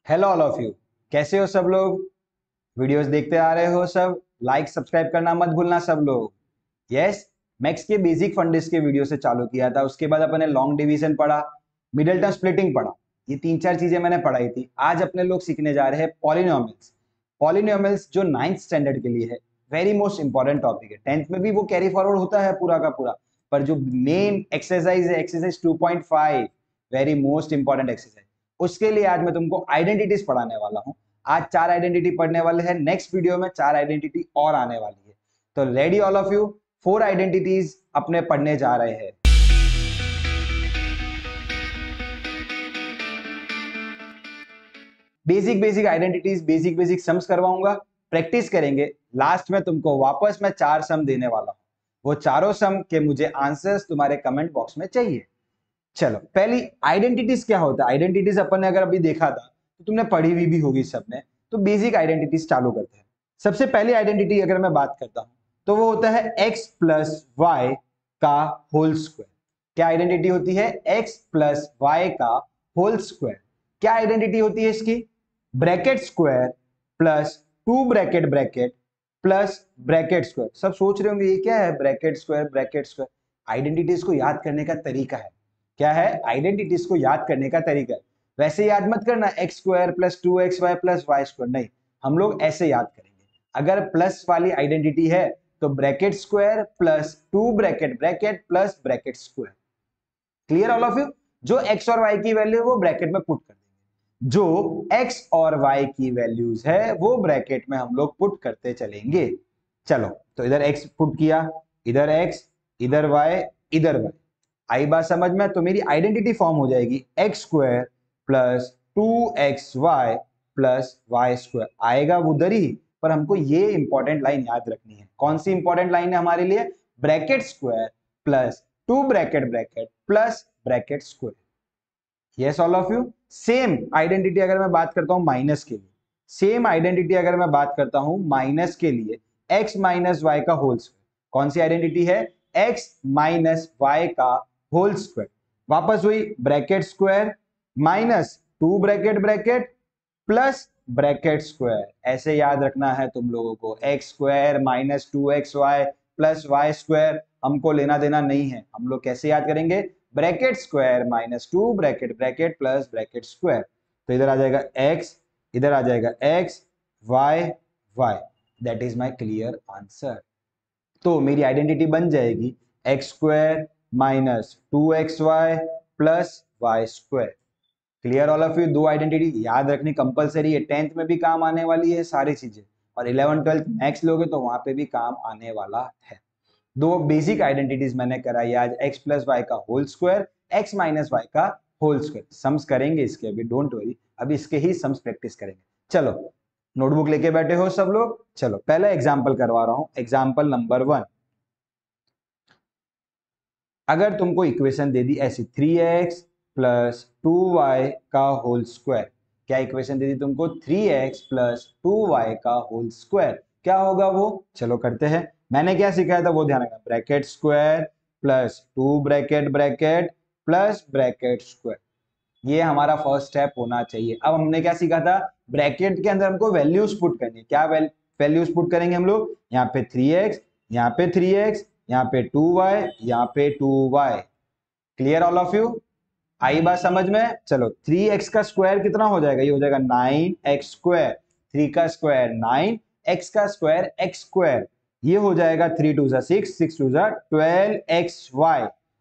Hello all of you. कैसे हो सब लोग? वीडियोस देखते आ रहे हो सब? लाइक सब्सक्राइब करना मत भूलना सब लोग। यस। मैथ्स के बेसिक फंडेस के वीडियो से चालू किया था, उसके बाद अपने लॉन्ग डिवीजन पढ़ा, मिडिल टर्म स्प्लिटिंग पढ़ा। ये तीन चार चीजें मैंने पढ़ाई थी। आज अपने लोग सीखने जा रहे हैं पॉलिनोमियल्स। पॉलिनोमियल्स जो 9th स्टैंडर्ड के लिए है, वेरी मोस्ट इंपॉर्टेंट टॉपिक है। 10th में भी वो कैरी फॉरवर्ड होता है पूरा का पूरा, पर जो मेन एक्सरसाइज है exercise 2.5, very most important exercise. उसके लिए आज मैं तुमको आइडेंटिटीज पढ़ाने वाला हूँ। आज 4 आइडेंटिटी पढ़ने वाले हैं, नेक्स्ट वीडियो में 4 आइडेंटिटी और आने वाली है। तो ready all of you? 4 identities अपने पढ़ने जा रहे हैं। Basic basic identities, basic basic sums करवाऊंगा, प्रैक्टिस करेंगे। लास्ट में तुमको वापस मैं 4 सम देने वाला हूं। वो चारों सम के मुझे आंसर्स तुम्हारे कमेंट बॉक्स में चाहिए। चलो, पहली आइडेंटिटीज क्या होता है? आइडेंटिटीज अपन ने अगर अभी देखा था तो तुमने पढ़ी हुई भी होगी सबने। तो बेसिक आइडेंटिटीज चालू करते हैं। सबसे पहली आइडेंटिटी अगर मैं बात करता हूं तो वो होता है x प्लस वाई का होल स्क्वायर। क्या आइडेंटिटी होती है? x प्लस वाई का होल स्क्वायर। क्या आइडेंटिटी होती है इसकी? Bracket square plus 2 bracket bracket plus bracket square. सब सोच रहे होंगे ये क्या है bracket square bracket square. Identities को याद करने का तरीका है। क्या है? आइडेंटिटीज को याद करने का तरीका है। वैसे याद मत करना x square plus 2xy plus y square, नहीं, हम लोग ऐसे याद करेंगे। अगर प्लस वाली आइडेंटिटी है तो bracket square plus 2 bracket bracket plus bracket square. Clear all of you? जो एक्स और वाई की वैल्यू है वो ब्रैकेट में पुट कर देंगे, जो एक्स और वाई की वैल्यूज है वो ब्रैकेट में हम लोग पुट करते चलेंगे। चलो, तो इधर एक्स पुट किया, इधर एक्स, इधर वाई, इधर वाई। आई बात समझ में? तो मेरी आइडेंटिटी फॉर्म हो जाएगी x square plus 2xy plus y square. आएगा उधर ही, पर हमको ये इंपॉर्टेंट लाइन याद रखनी है। कौन सी इंपॉर्टेंट लाइन है हमारे लिए? Bracket square plus 2 bracket bracket plus bracket square. Yes all of you? Same identity अगर मैं बात करता हूं माइनस के लिए, सेम आइडेंटिटी अगर मैं बात करता हूं माइनस के लिए, x माइनस वाई का होल स्क्वायर। कौन सी आइडेंटिटी है? x माइनस वाई का होल स्क्वायर। वापस हुई bracket square minus 2 bracket bracket plus bracket square. ऐसे याद रखना है तुम लोगों को, x square minus 2xy plus y square हमको लेना देना नहीं है। हम लोग कैसे याद करेंगे? Bracket square minus 2 bracket bracket plus bracket square. तो इधर आ जाएगा x, इधर आ जाएगा x, y, y। That is my clear answer. तो मेरी आइडेंटिटी बन जाएगी x square minus 2xy plus y square. Clear all of you? दो आइडेंटिटी याद रखनी कंपलसरी है, 10th में भी काम आने वाली है सारी चीजें, और 11th 12th मैथ्स लोगे तो वहां पे भी काम आने वाला है। दो बेसिक आइडेंटिटीज मैंने कराई आज, x प्लस वाई का whole square, x minus y का होल स्क्वायर। सम्स करेंगे इसके, अभी डोंट वरी, अभी इसके ही सम्स प्रैक्टिस करेंगे। चलो, नोटबुक लेके बैठे हो सब लोग? चलो, पहला एग्जाम्पल करवा रहा हूं, एग्जाम्पल नंबर 1। अगर तुमको इक्वेशन दे दी ऐसी 3x प्लस 2y का होल स्क्वायर। क्या इक्वेशन दे दी तुमको? 3x प्लस 2y का होल स्क्वायर। क्या होगा वो? चलो करते हैं। मैंने क्या सिखाया था वो ध्यान रखना, bracket square plus 2 bracket bracket plus bracket square. ये हमारा फर्स्ट स्टेप होना चाहिए। अब हमने क्या सीखा था? ब्रैकेट के अंदर हमको वैल्यूज पुट करनी है। क्या वैल्यूज पुट करेंगे हम लोग? यहाँ पे 3x, यहाँ पे 3x, यहाँ पे 2y, यहाँ पे 2y। Clear all of you? आई बात समझ में? चलो, 3x का स्क्वायर कितना हो जाएगा? ये हो जाएगा 9x स्क्वायर। 3 का स्क्वायर 9, x का स्क्वायर x स्क्वायर। ये हो जाएगा 3 2 6, 6 2 12xy।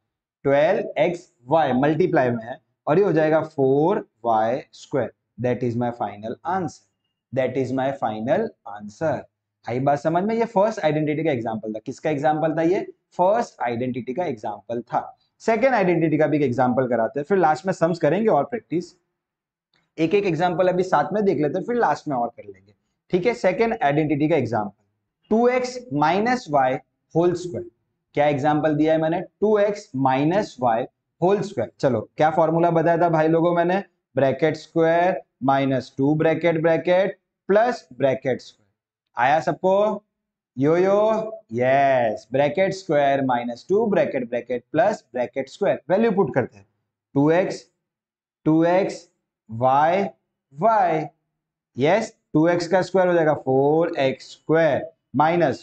12xy मल्टीप्लाई में है, और ये हो जाएगा 4y square. That is my final answer. That is my final answer. आई बात समझ में? ये फर्स्ट आइडेंटिटी का एग्जांपल था। किसका एग्जांपल था ये? फर्स्ट आइडेंटिटी का एग्जांपल था। सेकेंड आइडेंटिटी का भी एग्जांपल कराते हैं, फिर लास्ट में सम्स करेंगे और प्रैक्टिस। एक एक एग्जांपल अभी साथ में देख लेते हैं, फिर लास्ट में और कर लेंगे। ठीक है? सेकेंड आइडेंटिटी का example 2x minus y whole square. क्या एग्जांपल दिया है मैंने? 2x minus y whole square. चलो, क्या फॉर्मूला बताया था भाई लोगों मैंने? Bracket square minus 2 bracket bracket plus bracket square. आया सबको? Yo yo, yes. Bracket square minus 2 bracket bracket plus bracket square. Value put करते हैं 2x, 2x, y, Y. Yes, 2x का स्क्वायर हो जाएगा 4x square minus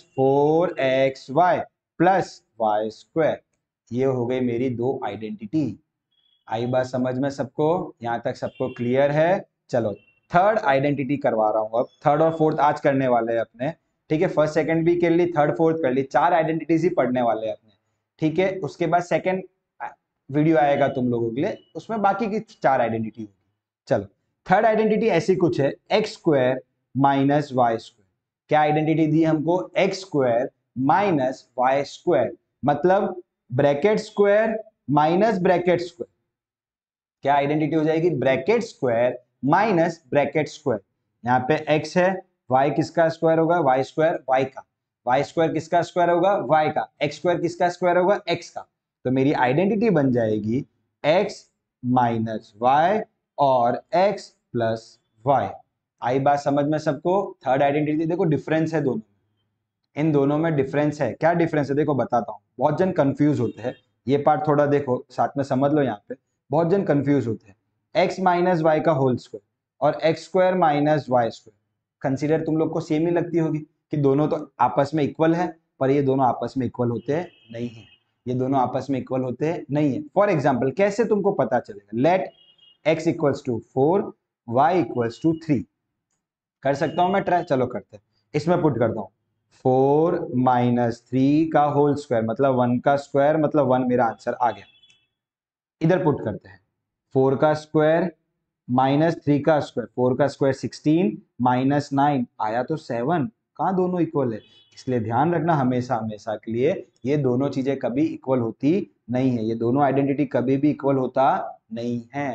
4xy plus y square. ये हो गई मेरी दो आइडेंटिटी। आई बात समझ में सबको? यहां तक सबको क्लियर है? चलो थर्ड आइडेंटिटी करवा रहा हूं। अब थर्ड और फोर्थ आज करने वाले हैं अपने। ठीक है, फर्स्ट सेकंड भी कर ली, थर्ड फोर्थ कर ली, चार आइडेंटिटीज ही पढ़ने वाले हैं अपने। ठीक है, उसके बाद सेकंड वीडियो आएगा तुम लोगों के लिए, उसमें बाकी की चार आइडेंटिटी होगी। चलो थर्ड आइडेंटिटी ऐसी कुछ है, x square minus y square. क्या आइडेंटिटी दी हमको? X square minus y square, मतलब bracket square minus bracket square. क्या आइडेंटिटी हो जाएगी? Bracket square minus bracket square. यहाँ पे x है, y किसका स्क्वायर होगा? y स्क्वायर y का। y स्क्वायर किसका स्क्वायर होगा? y का। x स्क्वायर किसका स्क्वायर होगा? x का। तो मेरी आइडेंटिटी बन जाएगी x माइनस वाई और x प्लस वाई। आई बात समझ में सबको? थर्ड आइडेंटिटी देखो, डिफरेंस है दोनों, इन दोनों में डिफरेंस है। क्या डिफरेंस है देखो बताता हूँ, बहुत जन कंफ्यूज होते हैं। ये पार्ट थोड़ा देखो साथ में समझ लो। यहाँ पे बहुत जन कंफ्यूज होते हैं। x माइनस वाई का होल स्क्वायर और x square minus y square consider तुम लोग को सेम ही लगती होगी कि दोनों तो आपस में इक्वल है, पर ये दोनों आपस में इक्वल होते हैं नहीं है। ये दोनों आपस में इक्वल होते हैं नहीं है। फॉर एग्जाम्पल कैसे तुमको पता चलेगा? Let x equals to 4, y equals to 3। कर सकता हूं मैं ट्राई? चलो करते हैं। इसमें पुट करता हूं 4 माइनस 3 का होल स्क्वायर, मतलब 1 का स्क्वायर, मतलब 1 मेरा आंसर आ गया। इधर पुट करते हैं 4 का स्क्वायर माइनस 3 का स्क्वायर, 4 का स्क्वायर 16 माइनस 9 आया तो 7। कहाँ दोनों इक्वल है? इसलिए ध्यान रखना हमेशा हमेशा के लिए, ये दोनों चीजें कभी इक्वल होती नहीं है। ये दोनों आइडेंटिटी कभी भी इक्वल होता नहीं है।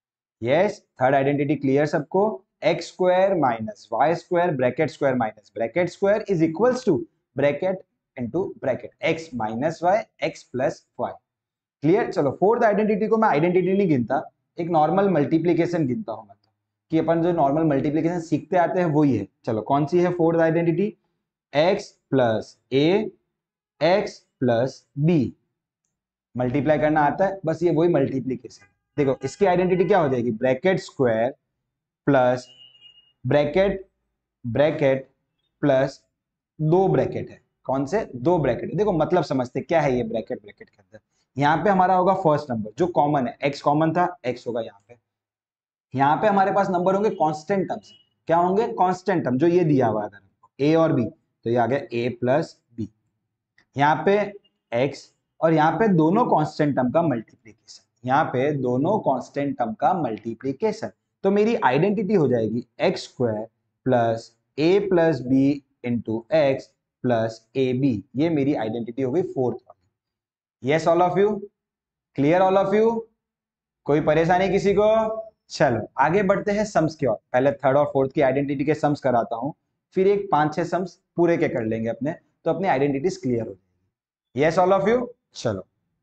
यस, थर्ड आइडेंटिटी क्लियर सबको? X square minus y square bracket square minus bracket square is equals to bracket into bracket x minus y x plus y. Clear? चलो फोर्थ आइडेंटिटी को मैं identity नहीं गिनता, एक नॉर्मल मल्टीप्लीकेशन गिनता हूं मैं तो, कि अपन जो नॉर्मल मल्टीप्लीकेशन सीखते आते हैं वही है। चलो कौन सी है fourth identity? X plus a x plus b. Multiply करना आता है, बस ये वही मल्टीप्लीकेशन। देखो इसकी आइडेंटिटी क्या हो जाएगी? Bracket square plus bracket bracket plus दो ब्रैकेट है। कौन से? दो ब्रैकेट है। देखो मतलब समझते क्या है ये ब्रैकेट ब्रैकेट के अंदर। यहाँ पे हमारा होगा फर्स्ट नंबर जो कॉमन है, x कॉमन था, x होगा यहाँ पे। यहाँ पे हमारे पास नंबर होंगे कांस्टेंट टर्म्स। क्या होंगे? कांस्टेंट टर्म, जो ये दिया हुआ है a और b, तो ये आ गया a प्लस बी। यहाँ पे x और यहाँ पे दोनों कांस्टेंट टर्म का मल्टीप्लीकेशन, यहाँ पे दोनों कांस्टेंट टर्म का मल्टीप्लीकेशन। तो मेरी आइडेंटिटी हो जाएगी x square plus a plus b into x plus a b. ये मेरी आइडेंटिटी हो गई फोर्थ वाली। Yes all of you? Clear all of you? कोई परेशानी किसी को? चलो आगे बढ़ते हैं सम्स की ओर। पहले थर्ड और फोर्थ की आइडेंटिटी के सम्स कराता हूं, फिर एक 5-6 सम्स पूरे के कर लेंगे अपने, तो अपनी आइडेंटिटीज क्लियर हो जाएगी। Yes all of you? चलो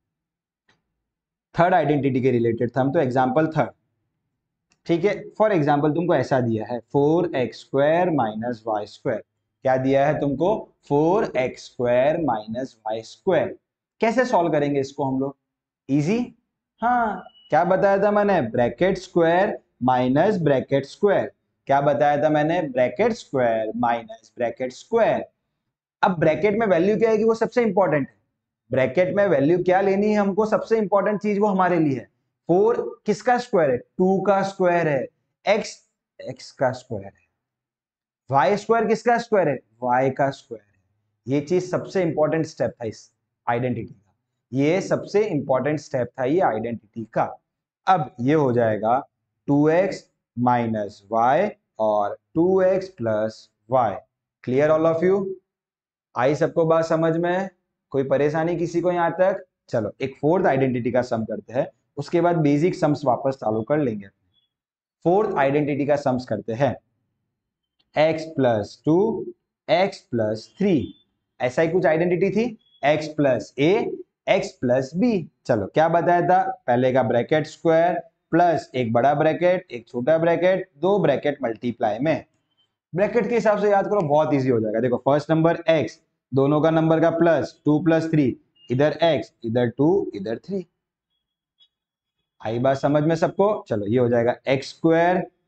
थर्ड आइडेंटिटी के रिलेटेड था हम, तो एग्जाम्पल थर्ड। ठीक है, फॉर एग्जाम्पल तुमको ऐसा दिया है 4x square minus y square. क्या दिया है तुमको? 4x square minus y square. कैसे सॉल्व करेंगे इसको हम लोग? इजी। हाँ, क्या बताया था मैंने? Bracket square minus bracket square. क्या बताया था मैंने? Bracket square minus bracket square. अब ब्रैकेट में वैल्यू क्या आएगी वो सबसे इंपॉर्टेंट है। ब्रैकेट में वैल्यू क्या लेनी है हमको? सबसे इंपॉर्टेंट चीज वो हमारे लिए है। 4 किसका स्क्वायर है? 2 का स्क्वायर है। x x का स्क्वायर है। y स्क्वायर किसका स्क्वायर है? y का स्क्वायर है। ये चीज सबसे इंपॉर्टेंट स्टेप था इस आइडेंटिटी का। ये सबसे इंपॉर्टेंट स्टेप था ये आइडेंटिटी का। अब ये हो जाएगा 2x माइनस वाई और 2x plus y. Clear all of you? आई सबको बात समझ में? कोई परेशानी किसी को यहां तक? चलो एक फोर्थ आइडेंटिटी का सम करते हैं, उसके बाद बेसिक सम्स वापस चालू कर लेंगे। फोर्थ आइडेंटिटी का सम्स करते हैं x plus two x plus three. ऐसा ही कुछ आइडेंटिटी थी, x plus a x plus b. चलो क्या बताया था? पहले का ब्रैकेट स्क्वायर प्लस एक बड़ा ब्रैकेट एक छोटा ब्रैकेट, दो ब्रैकेट मल्टीप्लाई में। ब्रैकेट के हिसाब से याद करो, बहुत इजी हो जाएगा। देखो फर्स्ट नंबर x, दोनों का नंबर का प्लस 2 प्लस 3, इधर x इधर 2 इधर 3। आई बात समझ में सबको? चलो ये हो जाएगा एक्स स्क्वायर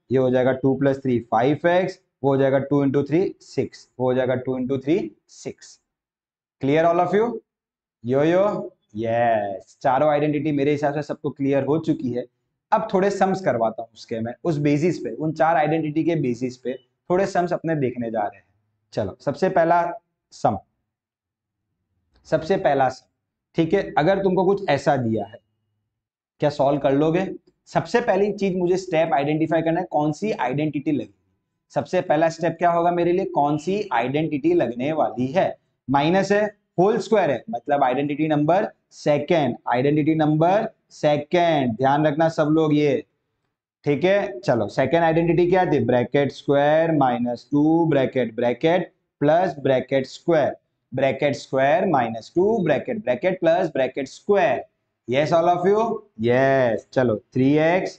ये हो जाएगा 2 + 3 5x, वो हो जाएगा 2 × 3 6, वो हो जाएगा 2 × 3 6। Clear all of you? Yo yes, चारों आइडेंटिटी मेरे हिसाब से सबको क्लियर हो चुकी है। अब थोड़े सम्स करवाता हूं उसके, मैं उस बेसिस पे, उन चार आइडेंटिटी के बेसिस पे थोड़े सम्स अपने देखने जा रहे हैं। चलो सबसे पहला सम, सबसे पहला सम, ठीक है, अगर तुमको कुछ ऐसा दिया है, क्या सॉल्व कर लोगे? सबसे पहली चीज मुझे स्टेप आइडेंटिफाई करना है, कौन सी आइडेंटिटी लगेगी। सबसे पहला स्टेप क्या होगा मेरे लिए, कौन सी आइडेंटिटी लगने वाली है। माइनस है, होल स्क्वायर है, मतलब identity number second, identity number second, ध्यान रखना सब लोग ये, ठीक है। चलो सेकेंड आइडेंटिटी क्या थी, bracket square -2 bracket bracket plus bracket square, bracket square -2 bracket bracket plus bracket square. Yes all of you? Yes. चलो 3x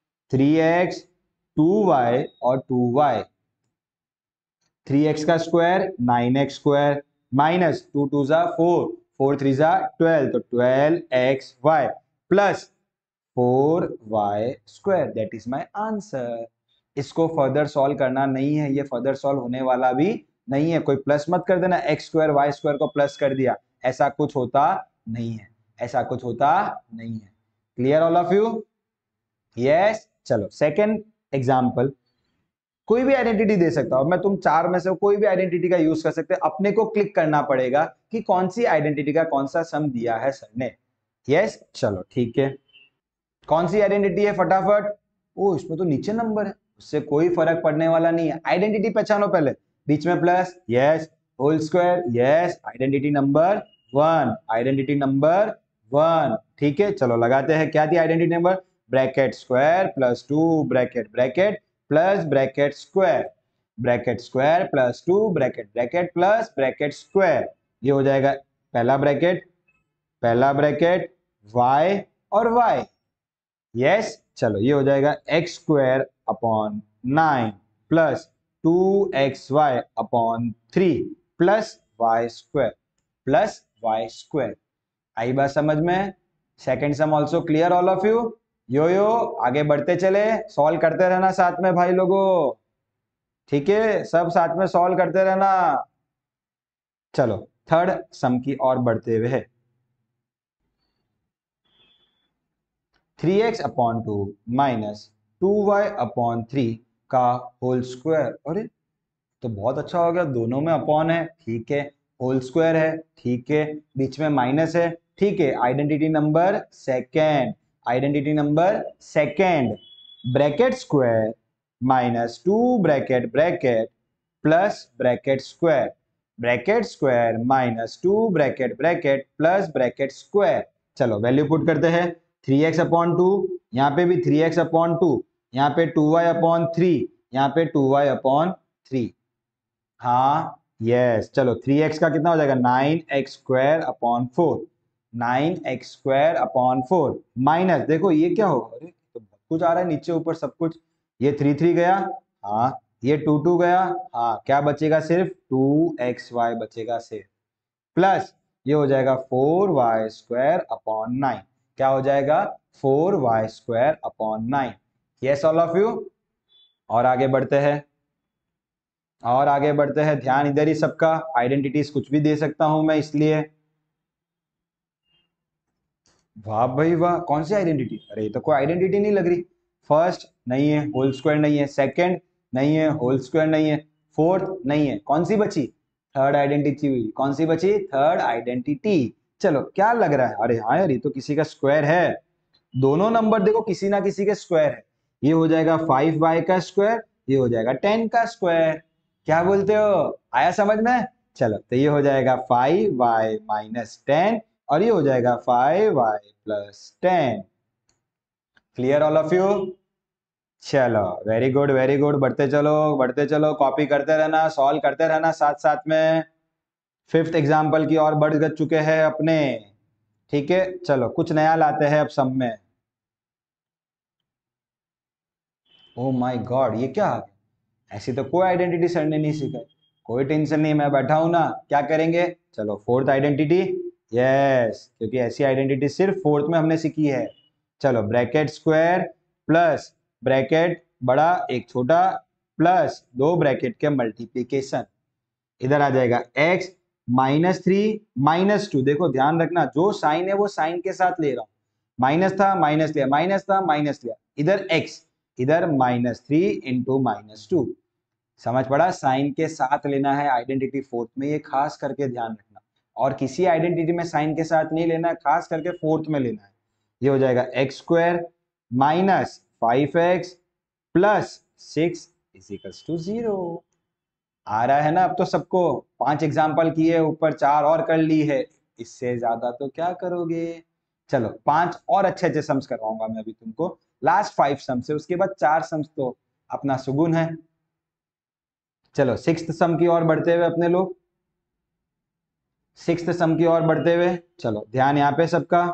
2y और 2y, 3x का स्क्वायर 9x स्क्वायर माइनस 2 2 जा 4, 4 3 जा 12, तो 12xy plus 4y square, that is my answer. इसको further solve करना नहीं है, ये फर्दर सॉल्व होने वाला भी नहीं है। कोई प्लस मत कर देना, x स्क्वायर y स्क्वायर को प्लस कर दिया, ऐसा कुछ होता नहीं है, ऐसा कुछ होता नहीं है। Clear all of you? Yes. चलो सेकंड एग्जांपल, कोई भी आइडेंटिटी दे सकता हूं मैं, तुम चार में से कोई भी आइडेंटिटी का यूज कर सकते हैं, अपने को क्लिक करना पड़ेगा कि कौन सी आइडेंटिटी का कौन सा सम दिया है सर ने। यस चलो ठीक है, कौन सी आइडेंटिटी है फटाफट। ओ इसमें तो नीचे नंबर है, उससे कोई फर्क पड़ने वाला नहीं है। आइडेंटिटी पहचानो पहले, बीच में plus, yes, whole square, yes, identity number 1, identity number 1, ठीक है। चलो लगाते हैं, क्या थी identity number, bracket square +2 bracket bracket plus bracket square, bracket square +2 bracket bracket plus bracket square. ये हो जाएगा पहला ब्रैकेट, पहला ब्रैकेट y और y, यस। चलो ये हो जाएगा x square upon 9 plus 2xy/3 plus y square. आई बात समझ में? Second some also clear all of you? यो आगे बढ़ते चले, सॉल्व करते रहना साथ में भाई लोगों, ठीक है, सब साथ में सॉल्व करते रहना। चलो थर्ड सम की ओर बढ़ते हुए है, 3x/2 -2y/3 का होल स्क्वायर। अरे तो बहुत अच्छा हो गया, दोनों में अपॉन है, ठीक है, होल स्क्वायर है, ठीक है, बीच में माइनस है, ठीक है, identity number second, identity number second, bracket square -2 bracket bracket plus bracket square, bracket square -2 bracket bracket plus bracket square. चलो वैल्यू पुट करते हैं, 3x/2, यहाँ पे भी 3x/2, यहाँ पे 2y/3, यहाँ पे 2y/3, हाँ यस। चलो 3x का कितना हो जाएगा, 9x² 9x² माइनस, देखो ये क्या होगा, अरे तो बहुत कुछ आ रहा है नीचे ऊपर सब कुछ, ये 3 3 गया, हाँ, ये 2 2 गया, हाँ, क्या बचेगा, सिर्फ 2xy बचेगा सिर्फ, प्लस ये हो जाएगा 4y² 9, क्या हो जाएगा, 4y² 9। Yes all of you? और आगे बढ़ते हैं, और आगे बढ़ते हैं, ध्यान इधर ही सबका, आइडेंटिटीज कुछ भी दे सकता हूं मैं इसलिए। वाह भाई वाह, कौन सी आइडेंटिटी, अरे ये तो कोई आइडेंटिटी नहीं लग रही। फर्स्ट नहीं है, होल स्क्वायर नहीं है, सेकंड नहीं है, होल स्क्वायर नहीं है, फोर्थ नहीं है, कौन सी बची, थर्ड आइडेंटिटी हुई, कौन सी बची, थर्ड आइडेंटिटी। चलो क्या लग रहा है, अरे हाँ यार ये तो किसी का स्क्वायर है, दोनों नंबर देखो किसी ना किसी के स्क्वायर है, ये हो जाएगा 5y का स्क्वायर, ये हो जाएगा 10 का स्क्वायर, क्या बोलते हो, आया समझ में? चलो तो ये हो जाएगा 5y - 10 और ये हो जाएगा 5y + 10। Clear all of you? चलो वेरी गुड, बढ़ते चलो, कॉपी करते रहना, सॉल्व करते रहना साथ साथ में। फिफ्थ एग्जाम्पल की ओर बढ़ चुके हैं अपने, ठीक है। चलो कुछ नया लाते हैं अब सब में। ओ माय गॉड, ये क्या, ऐसी तो कोई आइडेंटिटी सर ने नहीं सिखाई, कोई टेंशन नहीं, मैं बैठा हूं ना, क्या करेंगे। चलो फोर्थ आइडेंटिटी, यस, क्योंकि ऐसी आइडेंटिटी सिर्फ फोर्थ में हमने सीखी है। चलो ब्रैकेट स्क्वायर प्लस ब्रैकेट बड़ा एक छोटा प्लस 2 ब्रैकेट के मल्टीप्लीकेशन, इधर आ जाएगा x -3 -2। देखो ध्यान रखना, जो साइन है वो साइन के साथ ले रहा हूं, माइनस था माइनस लिया, माइनस था माइनस लिया, इधर x, इधर -3 इंटू -2। समझ पड़ा, साइन के साथ लेना है आइडेंटिटी फोर्थ में, ये खास करके ध्यान रखना। और किसी आइडेंटिटी में साइन के साथ नहीं लेना है, खास करके फोर्थ में लेना है। ये हो जाएगा x² -5x प्लस 6 = 0। आ रहा है ना अब तो सबको? 5 एग्जाम्पल किए, ऊपर 4 और कर ली है, इससे ज्यादा तो क्या करोगे। चलो 5 और अच्छे अच्छे सम्स करवाऊंगा मैं अभी तुमको, लास्ट 5 सम्स है, उसके बाद 4 सम्स तो अपना सुगुन है। चलो सिक्स्थ सम की ओर बढ़ते हुए अपने लोग, सिक्स्थ सम की ओर बढ़ते हुए, चलो ध्यान यहाँ पे सबका।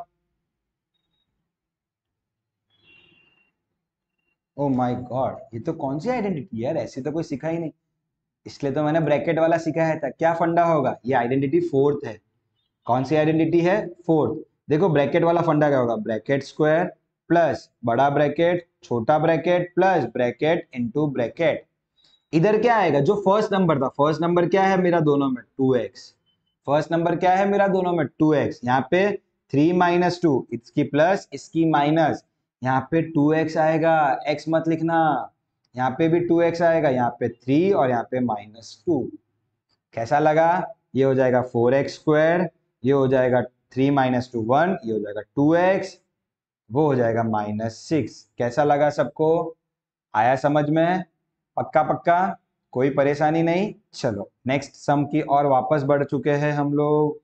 ओ माय गॉड, ये तो कौन सी आइडेंटिटी यार, ऐसी तो कोई सिखा ही नहीं, इसलिए तो मैंने ब्रैकेट वाला सिखाया था। क्या फंडा होगा, ये आइडेंटिटी फोर्थ है। कौन सी आइडेंटिटी है, फोर्थ। देखो ब्रैकेट वाला फंडा क्या होगा, ब्रैकेट स्क्वायर प्लस बड़ा ब्रैकेट छोटा bracket plus bracket into bracket. इधर क्या आएगा, जो फर्स्ट नंबर था, फर्स्ट नंबर क्या है मेरा दोनों में, 2x। फर्स्ट नंबर क्या है मेरा दोनों में, 2x। यहाँ पे 3 - 2, इसकी प्लस इसकी माइनस, यहाँ पे 2x आएगा, x मत लिखना। यहाँ पे भी 2x आएगा, यहाँ पे 3 और यहाँ पे -2। कैसा लगा, ये हो जाएगा 4x², ये हो जाएगा 3 - 2 1, ये हो जाएगा 2x, वो हो जाएगा -6। कैसा लगा सबको, आया समझ में? पक्का पक्का, कोई परेशानी नहीं। चलो नेक्स्ट सम की और वापस बढ़ चुके हैं हम लोग।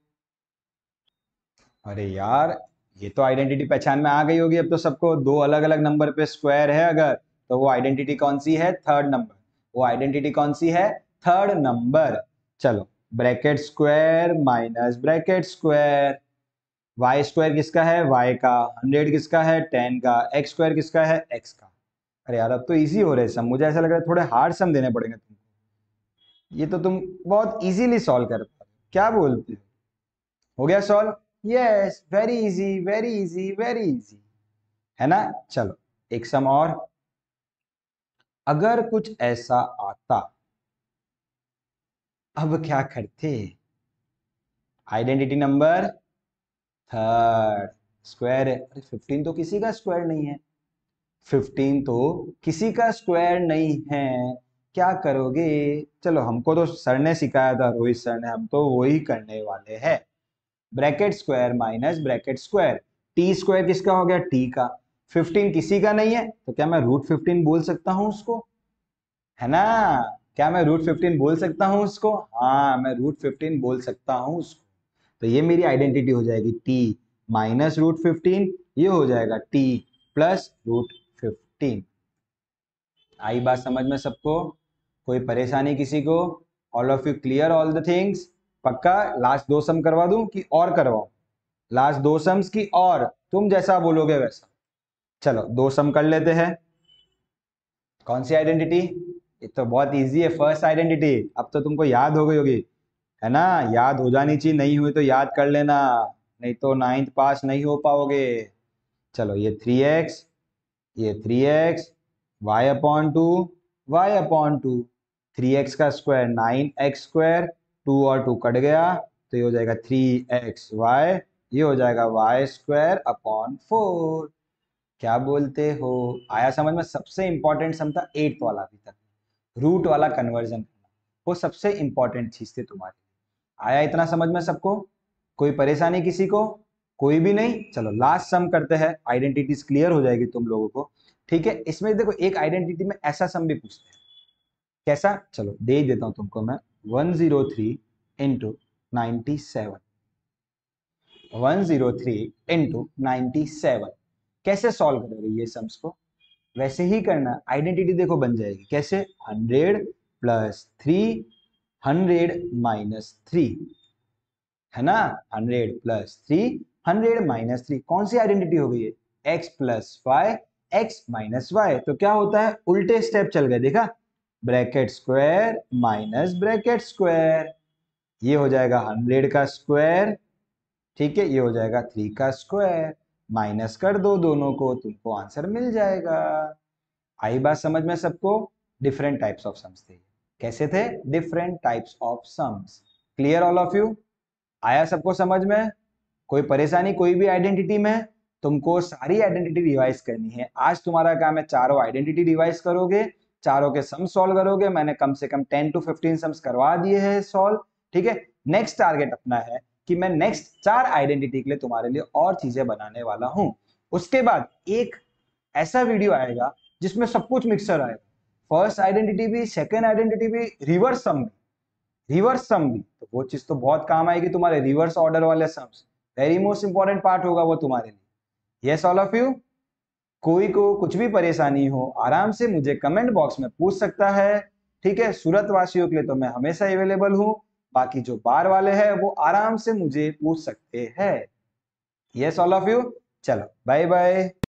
अरे यार, ये तो आइडेंटिटी पहचान में आ गई होगी अब तो सबको, दो अलग अलग नंबर पे स्क्वायर है अगर, तो वो आइडेंटिटी कौन सी है, थर्ड नंबर। वो आइडेंटिटी कौन सी है, थर्ड नंबर। चलो bracket square minus bracket square, y² किसका है, y का, 100 किसका है, 10 का, x² किसका है, x का। अरे यार अब तो इजी हो रहे सम, मुझे ऐसा लग रहा है थोड़े हार्ड सम देने पड़ेंगे तुमको, ये तो तुम बहुत इजीली सॉल्व कर पा रहे हो। क्या बोलते हो गया solve? Yes, very easy very easy very easy, है ना। चलो एक सम और, अगर कुछ ऐसा आता अब क्या करते। आइडेंटिटी नंबर थर्ड, स्क्वायर है। अरे 15 तो किसी का स्क्वायर नहीं है, 15 तो किसी का स्क्वायर नहीं है, क्या करोगे। चलो हमको तो सर ने सिखाया था, रोहित सर ने, हम तो वही करने वाले हैं। Bracket square minus bracket square, T square किसका हो गया, टी का। 15 किसी का नहीं है, तो क्या मैं √15 बोल सकता हूं उसको, है ना। क्या मैं √15 बोल सकता हूं उसको, हाँ मैं √15 बोल सकता हूं उसको। तो ये मेरी आइडेंटिटी हो जाएगी t -√15, ये हो जाएगा t +√15। आई बात समझ में सबको, कोई परेशानी किसी को? All of you clear all the things? पक्का लास्ट दो सम करवा दूं कि और करवाऊं? लास्ट दो सम्स की, और तुम जैसा बोलोगे वैसा। चलो दो सम कर लेते हैं। कौन सी आइडेंटिटी, ये तो बहुत इजी है, फर्स्ट आइडेंटिटी, अब तो तुमको याद हो गई होगी, है ना। याद हो जानी चाहिए, नहीं हुई तो याद कर लेना, नहीं तो 9th पास नहीं हो पाओगे। चलो ये 3x, ये 3x, y/2, y/2, 3x का स्क्वायर 9x², 2 और 2 कट गया, तो ये हो जाएगा 3xy, ये हो जाएगा y²/4। क्या बोलते हो, आया समझ में? सबसे इंपॉर्टेंट सम था 8th वाला अभी तक, रूट वाला कन्वर्जन करना, वो सबसे इंपॉर्टेंट चीज थी तुम्हारी। आया इतना समझ में सबको? कोई परेशानी किसी को? कोई भी नहीं। चलो लास्ट सम करते हैं, आइडेंटिटीज क्लियर हो जाएगी तुम लोगों को। ठीक है, इसमें देखो एक आइडेंटिटी में ऐसा सम भी पूछते हैं, कैसा, चलो दे ही देता हूं तुमको मैं। 103 इंटू 97, 103 इंटू 97, कैसे सॉल्व करोगे ये सम्स को? वैसे ही करना, आइडेंटिटी देखो बन जाएगी कैसे, 100 + 3, 100 - 3, है ना। 100 + 3, 100 - 3, कौन सी आइडेंटिटी हो गई है, x + y, x - y। तो क्या होता है, उल्टे स्टेप चल गए, देखा, bracket square minus bracket square, ये हो जाएगा 100 का स्क्वायर, ठीक है, ये हो जाएगा 3 का स्क्वायर, माइनस कर दो दोनों को, तुमको आंसर मिल जाएगा। आई बात समझ में सबको? डिफरेंट टाइप्स ऑफ सम्स थे। कैसे थे? Different types of sums. Clear all of you? आया सबको समझ में? कोई परेशानी कोई भी आइडेंटिटी में? तुमको सारी आइडेंटिटी रिवाइज करनी है। आज तुम्हारा काम है चारों आइडेंटिटी रिवाइज करोगे, चारों के सम सॉल्व करोगे। मैंने कम से कम 10 to 15 सम्स करवा दिए हैं सॉल्व। ठीक है, नेक्स्ट टारगेट अपना है कि मैं नेक्स्ट 4 आइडेंटिटी के लिए तुम्हारे लिए और चीजें बनाने वाला हूं। उसके बाद एक ऐसा वीडियो आएगा जिसमें सब कुछ मिक्सर आएगा, फर्स्ट आइडेंटिटी भी, सेकेंड आइडेंटिटी भी, रिवर्स सम भी। रिवर्स सम भी तो वो चीज तो बहुत काम आएगी तुम्हारे रिवर्स ऑर्डर वाले sums. Very most important part होगा वो तुम्हारे लिए। Yes all of you? कोई को कुछ भी परेशानी हो आराम से मुझे कमेंट बॉक्स में पूछ सकता है। ठीक है, सूरत वासियों के लिए तो मैं हमेशा अवेलेबल हूं, बाकी जो बाहर वाले हैं वो आराम से मुझे पूछ सकते हैं। Yes all of you? चलो बाय बाय।